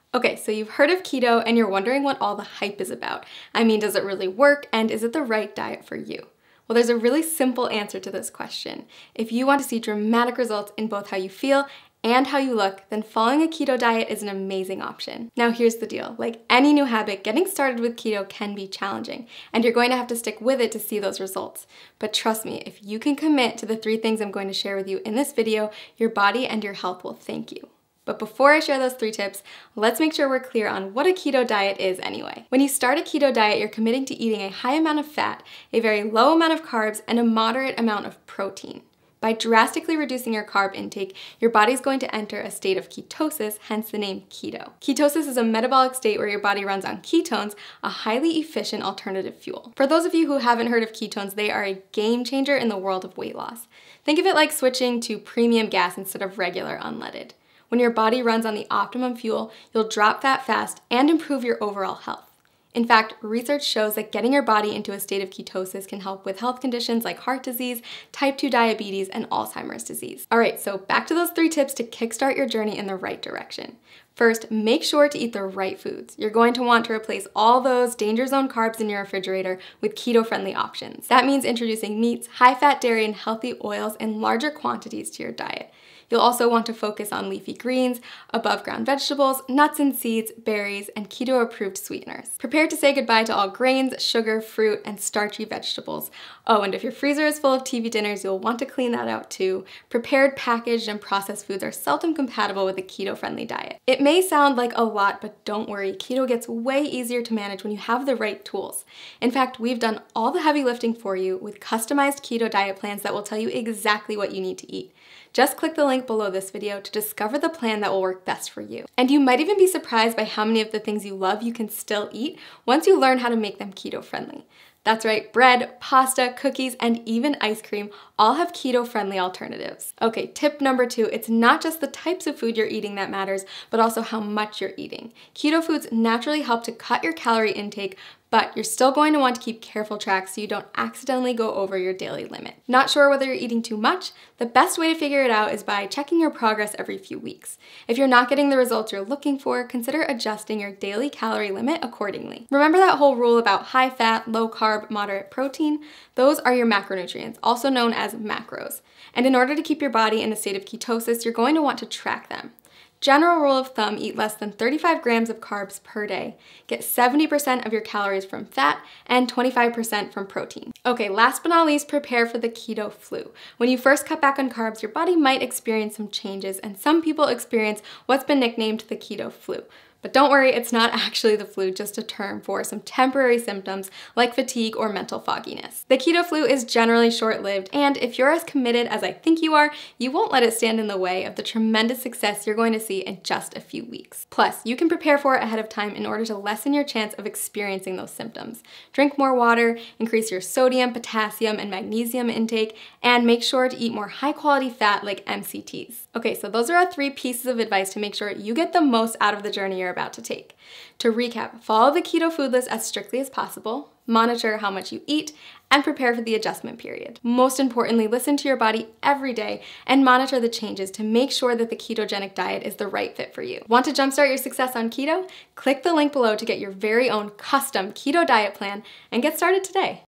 Okay, so you've heard of keto and you're wondering what all the hype is about. I mean, does it really work and is it the right diet for you? Well, there's a really simple answer to this question. If you want to see dramatic results in both how you feel and how you look, then following a keto diet is an amazing option. Now here's the deal, like any new habit, getting started with keto can be challenging, and you're going to have to stick with it to see those results. But trust me, if you can commit to the 3 things I'm going to share with you in this video, your body and your health will thank you. But before I share those 3 tips, let's make sure we're clear on what a keto diet is anyway. When you start a keto diet, you're committing to eating a high amount of fat, a very low amount of carbs, and a moderate amount of protein. By drastically reducing your carb intake, your body's going to enter a state of ketosis, hence the name keto. Ketosis is a metabolic state where your body runs on ketones, a highly efficient alternative fuel. For those of you who haven't heard of ketones, they are a game changer in the world of weight loss. Think of it like switching to premium gas instead of regular unleaded. When your body runs on the optimum fuel, you'll drop fat fast and improve your overall health. In fact, research shows that getting your body into a state of ketosis can help with health conditions like heart disease, type 2 diabetes, and Alzheimer's disease. All right, so back to those 3 tips to kickstart your journey in the right direction. First, make sure to eat the right foods. You're going to want to replace all those danger zone carbs in your refrigerator with keto-friendly options. That means introducing meats, high-fat dairy, and healthy oils in larger quantities to your diet. You'll also want to focus on leafy greens, above-ground vegetables, nuts and seeds, berries, and keto-approved sweeteners. Prepare to say goodbye to all grains, sugar, fruit, and starchy vegetables. Oh, and if your freezer is full of TV dinners, you'll want to clean that out too. Prepared, packaged, and processed foods are seldom compatible with a keto-friendly diet. It may sound like a lot, but don't worry, keto gets way easier to manage when you have the right tools. In fact, we've done all the heavy lifting for you with customized keto diet plans that will tell you exactly what you need to eat. Just click the link below this video to discover the plan that will work best for you. And you might even be surprised by how many of the things you love you can still eat once you learn how to make them keto-friendly. That's right, bread, pasta, cookies, and even ice cream all have keto-friendly alternatives. Okay, tip number 2, it's not just the types of food you're eating that matters, but also how much you're eating. Keto foods naturally help to cut your calorie intake, but you're still going to want to keep careful track so you don't accidentally go over your daily limit. Not sure whether you're eating too much? The best way to figure it out is by checking your progress every few weeks. If you're not getting the results you're looking for, consider adjusting your daily calorie limit accordingly. Remember that whole rule about high fat, low carb, moderate protein? Those are your macronutrients, also known as macros. And in order to keep your body in a state of ketosis, you're going to want to track them. General rule of thumb, eat less than 35 grams of carbs per day. Get 70% of your calories from fat and 25% from protein. Okay, last but not least, prepare for the keto flu. When you first cut back on carbs, your body might experience some changes, and some people experience what's been nicknamed the keto flu. But don't worry, it's not actually the flu, just a term for some temporary symptoms like fatigue or mental fogginess. The keto flu is generally short-lived, and if you're as committed as I think you are, you won't let it stand in the way of the tremendous success you're going to see in just a few weeks. Plus, you can prepare for it ahead of time in order to lessen your chance of experiencing those symptoms. Drink more water, increase your sodium, potassium, and magnesium intake, and make sure to eat more high-quality fat like MCTs. Okay, so those are our 3 pieces of advice to make sure you get the most out of the journey you're about to take. To recap, follow the keto food list as strictly as possible, monitor how much you eat, and prepare for the adjustment period. Most importantly, listen to your body every day and monitor the changes to make sure that the ketogenic diet is the right fit for you. Want to jumpstart your success on keto? Click the link below to get your very own custom keto diet plan and get started today.